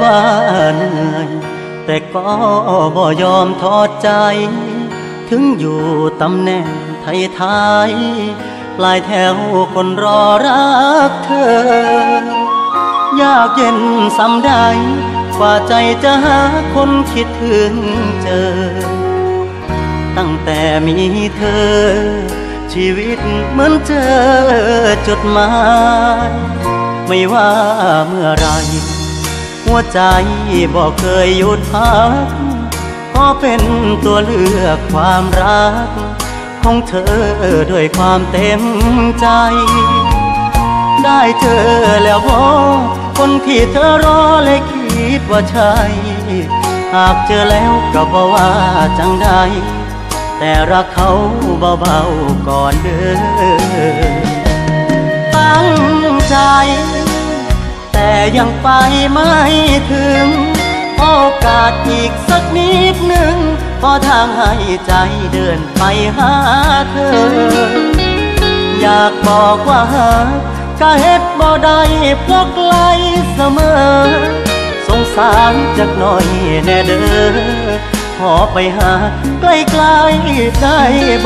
ว่าเหนื่อยแต่ก็บ่ยอมทอดใจถึงอยู่ตำแหน่งท้ายๆปลายแถวคนรอรักเธอยากเย็นสำใดกว่าใจจะหาคนคิดถึงเจอตั้งแต่มีเธอชีวิตเหมือนเจอจดหมายไม่ว่าเมื่อไรหัวใจบอกเคยหยุดพักขอเป็นตัวเลือกความรักของเธอด้วยความเต็มใจได้เจอแล้วพอคนที่เธอรอและคิดว่าใช่หากเจอแล้วก็บอกว่าจังใดแต่รักเขาเบาๆก่อนเด้อตั้งใจแต่ยังไปไม่ถึงโอกาสอีกสักนิดหนึ่งพอทางให้ใจเดินไปหาเธออยากบอกว่าก็เฮ็ดบ่ได้เพราะไกลเสมอสงสารจักหน่อยแน่เด้อขอไปหาใกล้ๆได้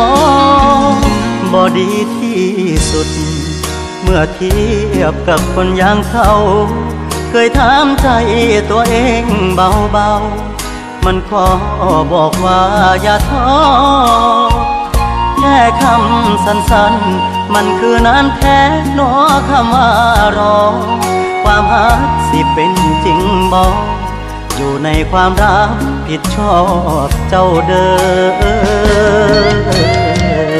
บ่ดีที่สุดเมื่อเทียบกับคนอย่างเขาเคยถามใจตัวเองเบาๆมันขอบอกว่าอย่าท้อแค่คำสั้นๆมันคือนานแท้หนอคำว่ารอความหักสิเป็นจริงบอกอยู่ในความรักผิดชอบเจ้าเด้อ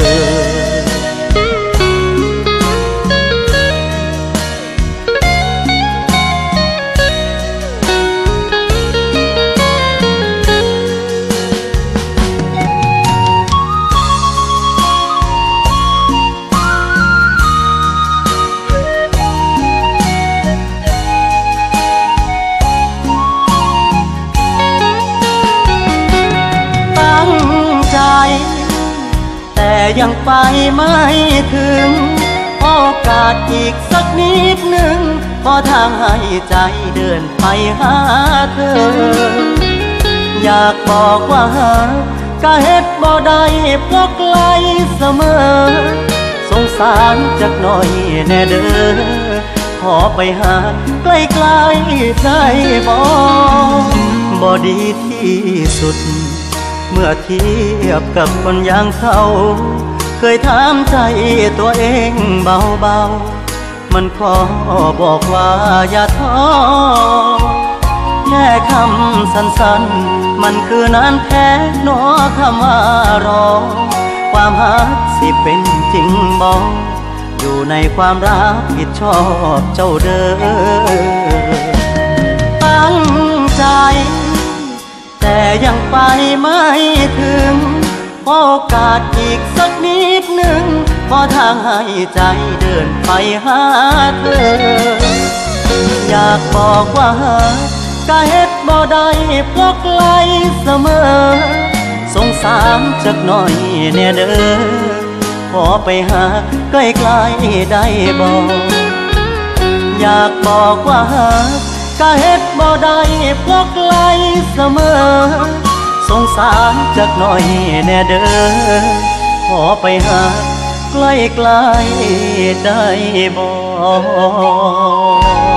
แต่ยังไปไม่ถึงโอกาสอีกสักนิดหนึ่งพอทางให้ใจเดินไปหาเธออยากบอกว่าก็เฮ็ดบ่ได้เพราะไกลเสมอสงสารจักหน่อยแน่เด้อขอไปหาใกล้ๆได้บ่ดีที่สุดเมื่อเทียบกับคนอย่างเขาเคยถามใจตัวเองเบาๆมันขอบอกว่าอย่าท้อแค่คำสั้นๆมันคือนานแท้หนอคำว่ารอความหักสิเป็นจริงบอกอยู่ในความรักผิดชอบเจ้าเด้อตั้งใจแต่ยังไปไม่ถึงโอกาสอีกสักนิดหนึ่งพอทางให้ใจเดินไปหาเธออยากบอกว่าก็เฮ็ดบ่ได้เพราะไกลเสมอสงสารจักหน่อยแน่เด้อขอไปหาใกล้ๆได้บ่อยากบอกว่าก็เฮ็ดบ่ได้เพราะไกลเสมอสงสารจักหน่อยแน่เด้อขอไปหาใกล้ๆได้บ่